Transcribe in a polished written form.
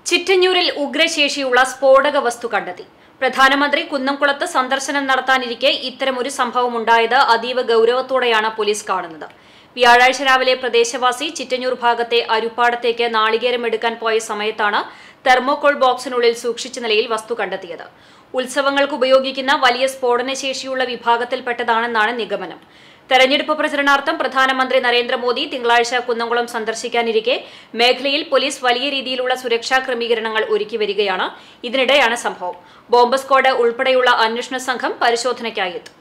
ചിറ്റഞ്ഞൂരിൽ ഉഗ്രശേഷിയുള്ള സ്ഫോടക വസ്തു കണ്ടെത്തി. പ്രധാനമന്ത്രി കുന്നംകുളത്ത് സന്ദർശനം നടത്താനിരിക്കെ ഇത്തരമൊരു സംഭവം ഉണ്ടായത് അതീവ ഗൌരവത്തോടെയാണ് പോലീസ് കാണുന്നത്. വ്യാഴാഴ്ച രാവിലെ പ്രദേശവാസി ചിറ്റഞ്ഞൂർ ഭാഗത്തെ അരുപ്പാടത്തേക്ക് നാളികേരം എടുക്കാൻ പോയ സമയത്താണ് തെർമോകോൾ ബോക്സിനുള്ളിൽ സൂക്ഷിച്ച നിലയിൽ വസ്തു കണ്ടെത്തിയത്. ഉത്സവങ്ങൾക്ക് ഉപയോഗിക്കുന്ന വലിയ സ്ഫോടനശേഷിയുള്ള വിഭാഗത്തിൽപ്പെട്ടതാണെന്നാണ് നിഗമനം. തെരഞ്ഞെടുപ്പ് പ്രചരണാർത്ഥം പ്രധാനമന്ത്രി നരേന്ദ്രമോദി തിങ്കളാഴ്ച കുന്നംകുളം സന്ദർശിക്കാനിരിക്കെ മേഖലയിൽ പോലീസ് വലിയ രീതിയിലുള്ള സുരക്ഷാ ക്രമീകരണങ്ങൾ ഒരുക്കി വരികയാണ്. ഇതിനിടെയാണ് സംഭവം. ബോംബ് സ്ക്വാഡ് ഉൾപ്പെടെയുള്ള അന്വേഷണ സംഘം പരിശോധനയ്ക്കായി എത്തും.